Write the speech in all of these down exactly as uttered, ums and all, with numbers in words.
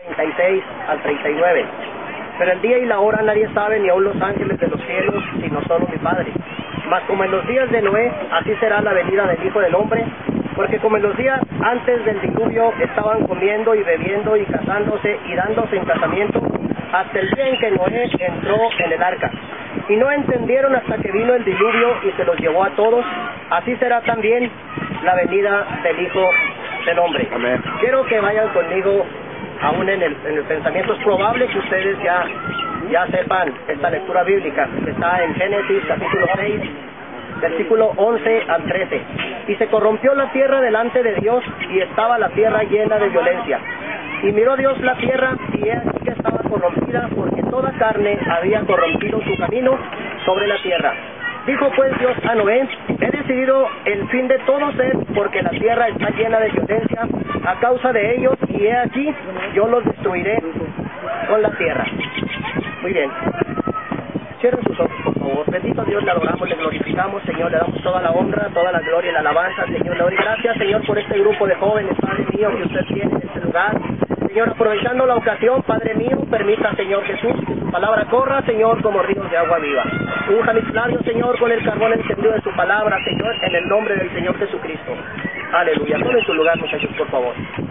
treinta y seis al treinta y nueve. Pero el día y la hora nadie sabe, ni aun los ángeles de los cielos, sino solo mi Padre. Mas como en los días de Noé, así será la venida del Hijo del Hombre, porque como en los días antes del diluvio estaban comiendo y bebiendo y casándose y dándose en casamiento, hasta el día en que Noé entró en el arca. Y no entendieron hasta que vino el diluvio y se los llevó a todos, así será también la venida del Hijo del Hombre. Amén. Quiero que vayan conmigo aún en el, en el pensamiento. Es probable que ustedes ya, ya sepan esta lectura bíblica, que está en Génesis capítulo seis, versículo once al trece. Y se corrompió la tierra delante de Dios, y estaba la tierra llena de violencia. Y miró Dios la tierra, y he aquí que estaba corrompida, porque toda carne había corrompido su camino sobre la tierra. Dijo pues Dios a Noé: he decidido el fin de todo ser, porque la tierra está llena de violencia a causa de ellos, y he aquí, yo los destruiré con la tierra. Muy bien. Cierren sus ojos, por favor. Bendito Dios, le adoramos, le glorificamos, Señor, le damos toda la honra, toda la gloria y la alabanza, Señor. Le doy gracias, Señor, por este grupo de jóvenes, Padre mío, que usted tiene en este lugar. Señor, aprovechando la ocasión, Padre mío, permita, Señor Jesús, que su palabra corra, Señor, como ríos de agua viva. Unja mis labios, Señor, con el carbón encendido de su palabra, Señor, en el nombre del Señor Jesucristo. Aleluya. Tomen su lugar, muchachos, por favor.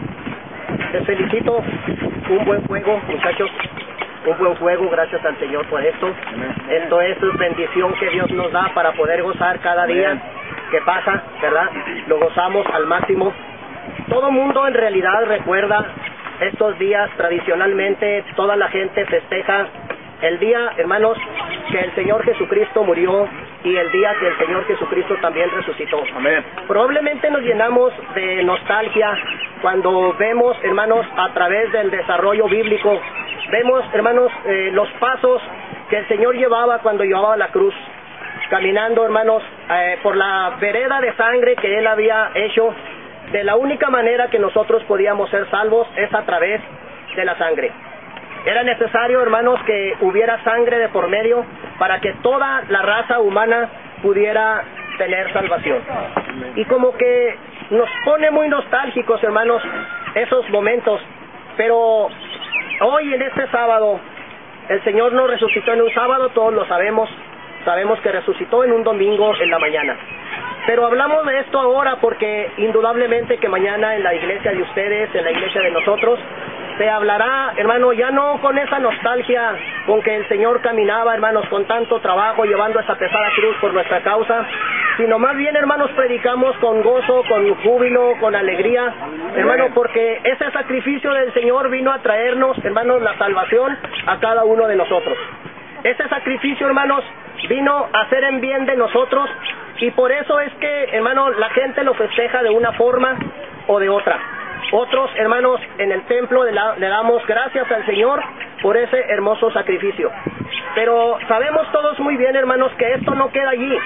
Les felicito. Un buen juego, muchachos. Un buen juego, gracias al Señor por esto. Esto es bendición que Dios nos da para poder gozar cada día que pasa, ¿verdad? Lo gozamos al máximo. Todo mundo en realidad recuerda estos días. Tradicionalmente toda la gente festeja el día, hermanos, que el Señor Jesucristo murió, y el día que el Señor Jesucristo también resucitó. Amén. Probablemente nos llenamos de nostalgia cuando vemos, hermanos, a través del desarrollo bíblico, vemos, hermanos, eh, los pasos que el Señor llevaba cuando llevaba la cruz, caminando, hermanos, eh, por la vereda de sangre que Él había hecho. De la única manera que nosotros podíamos ser salvos es a través de la sangre. Era necesario, hermanos, que hubiera sangre de por medio para que toda la raza humana pudiera tener salvación. Y como que nos pone muy nostálgicos, hermanos, esos momentos. Pero hoy, en este sábado, el Señor no resucitó en un sábado, todos lo sabemos. Sabemos que resucitó en un domingo en la mañana. Pero hablamos de esto ahora porque indudablemente que mañana en la iglesia de ustedes, en la iglesia de nosotros, se hablará, hermano, ya no con esa nostalgia con que el Señor caminaba, hermanos, con tanto trabajo, llevando esa pesada cruz por nuestra causa, sino más bien, hermanos, predicamos con gozo, con júbilo, con alegría, hermano, porque ese sacrificio del Señor vino a traernos, hermanos, la salvación a cada uno de nosotros. Ese sacrificio, hermanos, vino a hacer en bien de nosotros, y por eso es que, hermano, la gente lo festeja de una forma o de otra. Otros, hermanos, en el templo le, la, le damos gracias al Señor por ese hermoso sacrificio. Pero sabemos todos muy bien, hermanos, que esto no queda allí.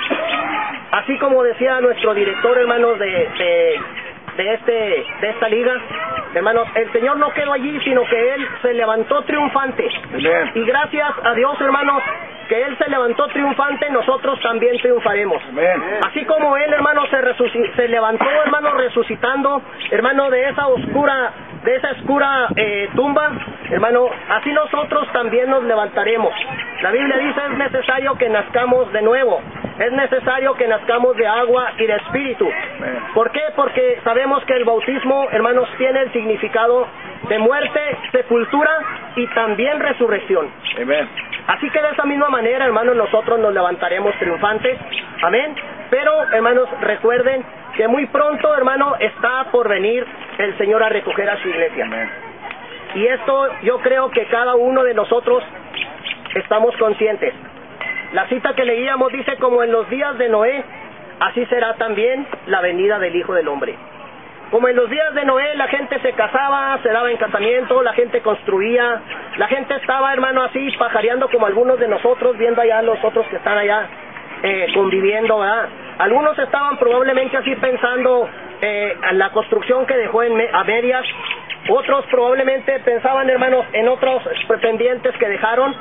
Así como decía nuestro director, hermanos, de, de, de, este, de esta liga, hermanos, el Señor no quedó allí, sino que Él se levantó triunfante. Amén. Y gracias a Dios, hermanos, que Él se levantó triunfante, nosotros también triunfaremos. Amén. Así como Él, hermano, se, resuc- se levantó, hermano, resucitando, hermano, de esa oscura, de esa oscura eh, tumba, hermano, así nosotros también nos levantaremos. La Biblia dice: es necesario que nazcamos de nuevo, es necesario que nazcamos de agua y de espíritu. Amén. ¿Por qué? Porque sabemos que el bautismo, hermanos, tiene el significado de muerte, sepultura y también resurrección. Amén. Así que de esa misma manera, hermanos, nosotros nos levantaremos triunfantes. Amén. Pero, hermanos, recuerden que muy pronto, hermano, está por venir el Señor a recoger a su iglesia. Amén. Y esto yo creo que cada uno de nosotros estamos conscientes. La cita que leíamos dice: como en los días de Noé, así será también la venida del Hijo del Hombre. Como en los días de Noé, la gente se casaba, se daba en casamiento, la gente construía, la gente estaba, hermano, así pajareando como algunos de nosotros, viendo allá a los otros que están allá eh, conviviendo, ¿verdad? Algunos estaban probablemente así pensando eh, en la construcción que dejó en me a medias, otros probablemente pensaban, hermanos, en otros pendientes que dejaron.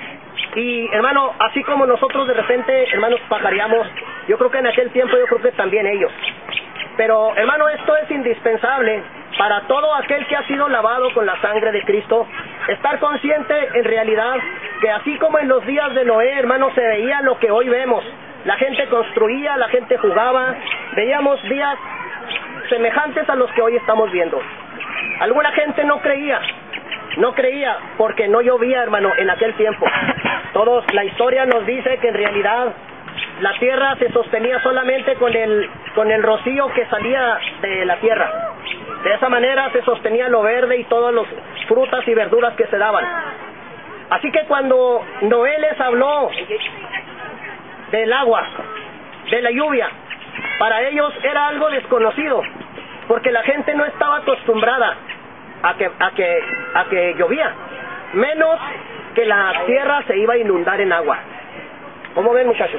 Y, hermano, así como nosotros de repente, hermanos, pajareamos, yo creo que en aquel tiempo, yo creo que también ellos. Pero, hermano, esto es indispensable para todo aquel que ha sido lavado con la sangre de Cristo, estar consciente en realidad que así como en los días de Noé, hermanos, se veía lo que hoy vemos. La gente construía, la gente jugaba, veíamos días semejantes a los que hoy estamos viendo. Alguna gente no creía, no creía porque no llovía, hermano, en aquel tiempo. Todos, la historia nos dice que en realidad la tierra se sostenía solamente con el, con el rocío que salía de la tierra. De esa manera se sostenía lo verde y todas las frutas y verduras que se daban. Así que cuando Noé les habló del agua, de la lluvia, para ellos era algo desconocido, porque la gente no estaba acostumbrada a que, a que, a que llovía, menos que la tierra se iba a inundar en agua. ¿Cómo ven, muchachos?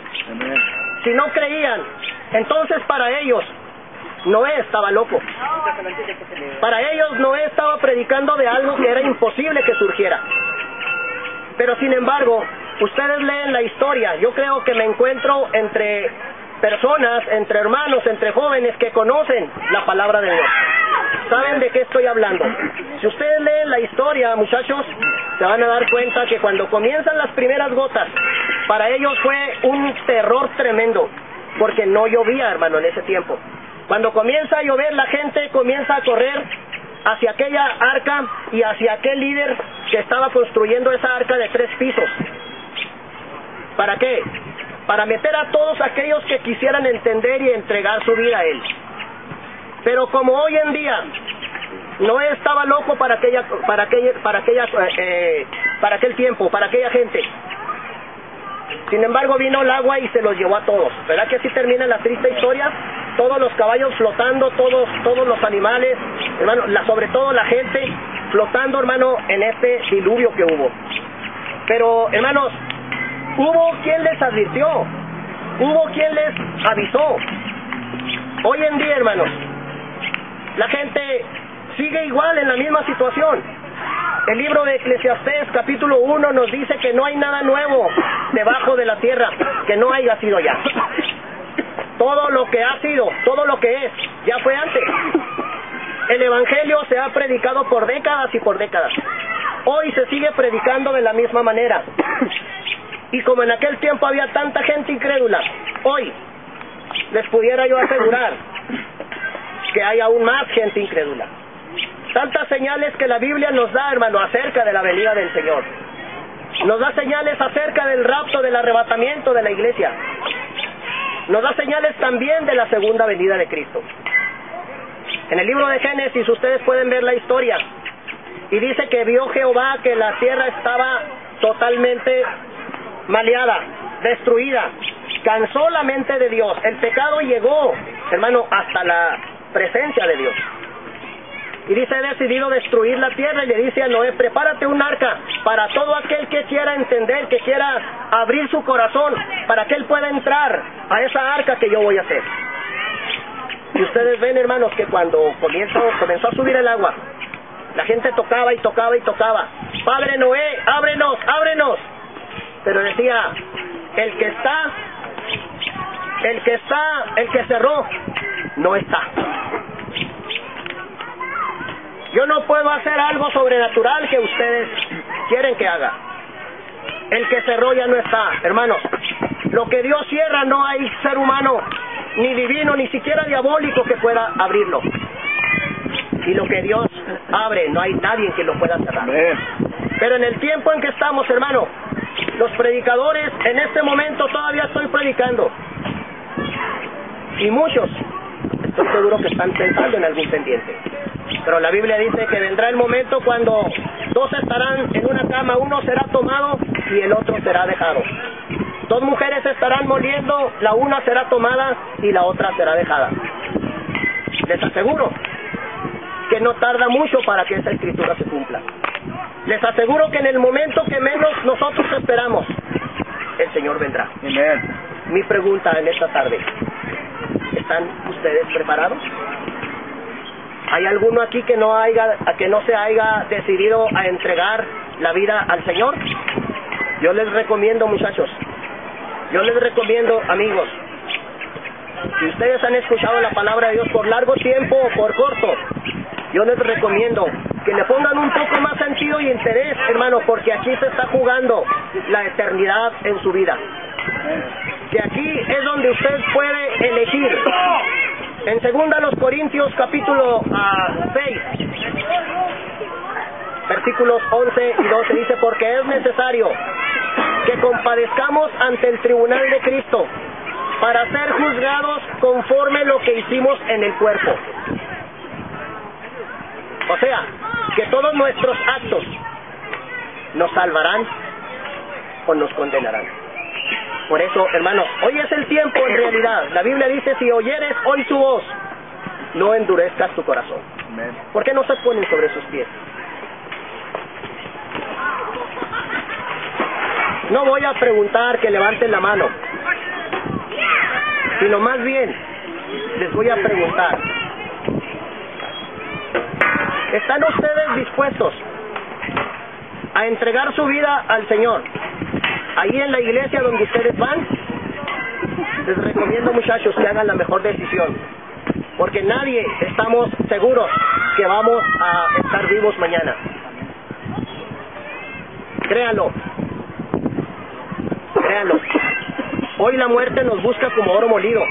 Si no creían, entonces para ellos Noé estaba loco. Para ellos Noé estaba predicando de algo que era imposible que surgiera. Pero sin embargo, ustedes leen la historia, yo creo que me encuentro entre personas, entre hermanos, entre jóvenes que conocen la palabra de Dios. ¿Saben de qué estoy hablando? Si ustedes leen la historia, muchachos, se van a dar cuenta que cuando comienzan las primeras gotas, para ellos fue un terror tremendo, porque no llovía, hermano, en ese tiempo. Cuando comienza a llover, la gente comienza a correr hacia aquella arca y hacia aquel líder que estaba construyendo esa arca de tres pisos. ¿Para qué? Para meter a todos aquellos que quisieran entender y entregar su vida a él. Pero como hoy en día Noé estaba loco para aquella, para aquella, para aquella, eh, para aquel tiempo, para aquella gente. Sin embargo, vino el agua y se los llevó a todos. ¿Verdad que así termina la triste historia? Todos los caballos flotando, todos, todos los animales, hermano, la, sobre todo la gente flotando, hermano, en este diluvio que hubo. Pero, hermanos, hubo quien les advirtió, hubo quien les avisó. Hoy en día, hermanos, la gente sigue igual en la misma situación. El libro de Eclesiastés, capítulo uno, nos dice que no hay nada nuevo debajo de la tierra que no haya sido ya. Todo lo que ha sido, todo lo que es, ya fue antes. El Evangelio se ha predicado por décadas y por décadas. Hoy se sigue predicando de la misma manera. Y como en aquel tiempo había tanta gente incrédula, hoy les pudiera yo asegurar que hay aún más gente incrédula. Tantas señales que la Biblia nos da, hermano, acerca de la venida del Señor. Nos da señales acerca del rapto, del arrebatamiento de la iglesia. Nos da señales también de la segunda venida de Cristo. En el libro de Génesis ustedes pueden ver la historia. Y dice que vio Jehová que la tierra estaba totalmente maleada, destruida. Cansó la mente de Dios. El pecado llegó, hermano, hasta la presencia de Dios. Y dice, he decidido destruir la tierra, y le dice a Noé, prepárate un arca para todo aquel que quiera entender, que quiera abrir su corazón, para que él pueda entrar a esa arca que yo voy a hacer. Y ustedes ven, hermanos, que cuando comenzó, comenzó a subir el agua, la gente tocaba y tocaba y tocaba. Padre Noé, ábrenos, ábrenos. Pero decía, el que está, el que está, el que cerró, no está. Yo no puedo hacer algo sobrenatural que ustedes quieren que haga. El que cerró ya no está, hermanos. Lo que Dios cierra, no hay ser humano, ni divino, ni siquiera diabólico que pueda abrirlo. Y lo que Dios abre, no hay nadie que lo pueda cerrar. Pero en el tiempo en que estamos, hermano, los predicadores, en este momento todavía estoy predicando. Y muchos, estoy seguro que están pensando en algún pendiente. Pero la Biblia dice que vendrá el momento cuando dos estarán en una cama, uno será tomado y el otro será dejado. Dos mujeres estarán moliendo, la una será tomada y la otra será dejada. Les aseguro que no tarda mucho para que esa escritura se cumpla. Les aseguro que en el momento que menos nosotros esperamos, el Señor vendrá. Amén. Mi pregunta en esta tarde, ¿están ustedes preparados? ¿Hay alguno aquí que no haya, que no se haya decidido a entregar la vida al Señor? Yo les recomiendo, muchachos, yo les recomiendo, amigos, si ustedes han escuchado la palabra de Dios por largo tiempo o por corto, Yo les recomiendo que le pongan un poco más sentido y interés, hermano, porque aquí se está jugando la eternidad en su vida. Que aquí es donde usted puede elegir. En segunda los Corintios capítulo uh, seis, versículos once y doce dice: porque es necesario que compadezcamos ante el tribunal de Cristo para ser juzgados conforme lo que hicimos en el cuerpo. O sea, que todos nuestros actos nos salvarán o nos condenarán. Por eso, hermanos, hoy es el tiempo en realidad. La Biblia dice: si oyeres hoy su voz, no endurezcas tu corazón. ¿Por qué no se ponen sobre sus pies? No voy a preguntar que levanten la mano, sino más bien les voy a preguntar: ¿están ustedes dispuestos a entregar su vida al Señor? Ahí en la iglesia donde ustedes van, les recomiendo, muchachos, que hagan la mejor decisión, porque nadie estamos seguros que vamos a estar vivos mañana. Créanlo, créanlo. Hoy la muerte nos busca como oro molido,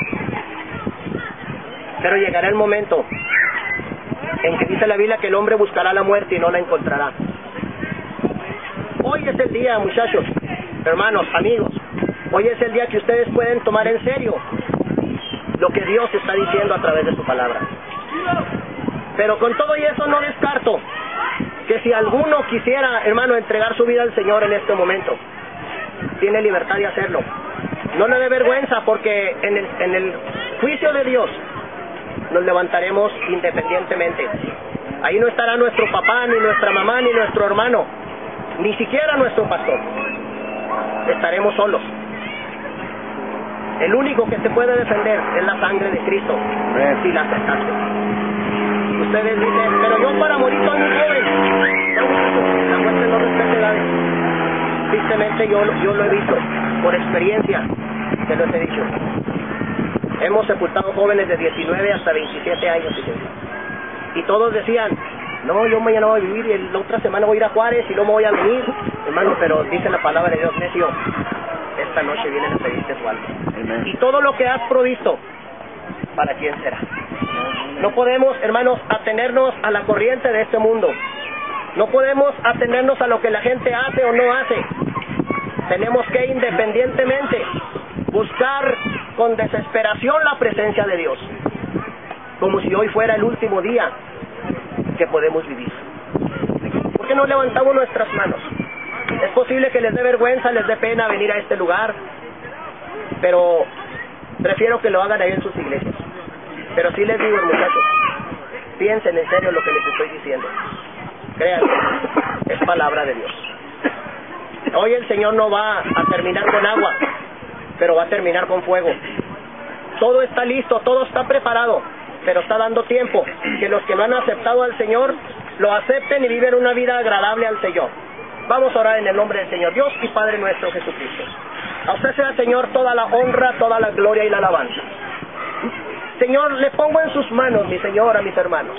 pero llegará el momento en que dice la Biblia que el hombre buscará la muerte y no la encontrará. Hoy es el día, muchachos, hermanos, amigos, hoy es el día que ustedes pueden tomar en serio lo que Dios está diciendo a través de su palabra. Pero con todo y eso no descarto que si alguno quisiera, hermano, entregar su vida al Señor en este momento, tiene libertad de hacerlo. No le dé vergüenza, porque en el, en el juicio de Dios nos levantaremos independientemente. Ahí no estará nuestro papá, ni nuestra mamá, ni nuestro hermano, ni siquiera nuestro pastor. Estaremos solos. El único que te puede defender es la sangre de Cristo, si la aceptaste. Ustedes dicen: pero yo para morir soy muy joven. La muerte no respeta edades. Tristemente yo, yo lo he visto, por experiencia, se los he dicho. Hemos sepultado jóvenes de diecinueve hasta veintisiete años, y todos decían: no, yo mañana voy a vivir, y la otra semana voy a ir a Juárez y no me voy a venir. Hermano, pero dice la palabra de Dios: necio, esta noche vienen a pedirte tu alma. Amen. Y todo lo que has provisto, ¿para quién será? No podemos, hermanos, atenernos a la corriente de este mundo. No podemos atenernos a lo que la gente hace o no hace. Tenemos que independientemente buscar con desesperación la presencia de Dios, como si hoy fuera el último día que podemos vivir. ¿Por qué no levantamos nuestras manos? Es posible que les dé vergüenza, les dé pena venir a este lugar, pero prefiero que lo hagan ahí en sus iglesias. Pero sí les digo, muchachos, piensen en serio lo que les estoy diciendo. Créanme, es palabra de Dios. Hoy el Señor no va a terminar con agua, pero va a terminar con fuego. Todo está listo, todo está preparado, pero está dando tiempo que los que no han aceptado al Señor lo acepten y viven una vida agradable al Señor. Vamos a orar en el nombre del Señor. Dios y Padre nuestro Jesucristo, a usted sea, Señor, toda la honra, toda la gloria y la alabanza. Señor, le pongo en sus manos, mi Señor, a mis hermanos.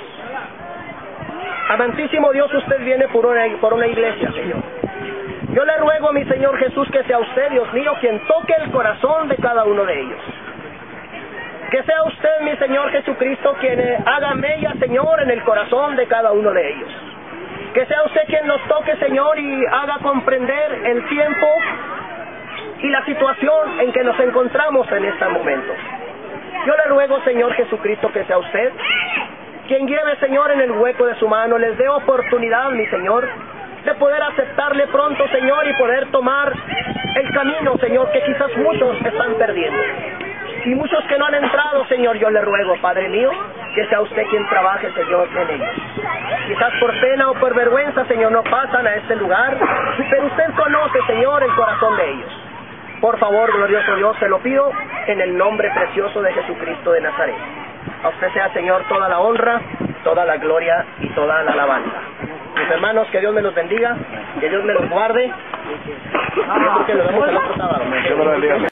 Amantísimo Dios, usted viene por una, por una iglesia, Señor. Yo le ruego a mi Señor Jesús que sea usted, Dios mío, quien toque el corazón de cada uno de ellos. Que sea usted, mi Señor Jesucristo, quien haga mella, Señor, en el corazón de cada uno de ellos. Que sea usted quien los toque, Señor, y haga comprender el tiempo y la situación en que nos encontramos en este momento. Yo le ruego, Señor Jesucristo, que sea usted quien lleve, Señor, en el hueco de su mano, les dé oportunidad, mi Señor, de poder aceptarle pronto, Señor, y poder tomar el camino, Señor, que quizás muchos están perdiendo. Y muchos que no han entrado, Señor, yo le ruego, Padre mío, que sea usted quien trabaje, Señor, en ellos. Quizás por pena o por vergüenza, Señor, no pasan a este lugar, pero usted conoce, Señor, el corazón de ellos. Por favor, glorioso Dios, se lo pido en el nombre precioso de Jesucristo de Nazaret. A usted sea, Señor, toda la honra, toda la gloria y toda la alabanza. Mis hermanos, que Dios me los bendiga, que Dios me los guarde. Yo creo que lo vemos el otro sábado.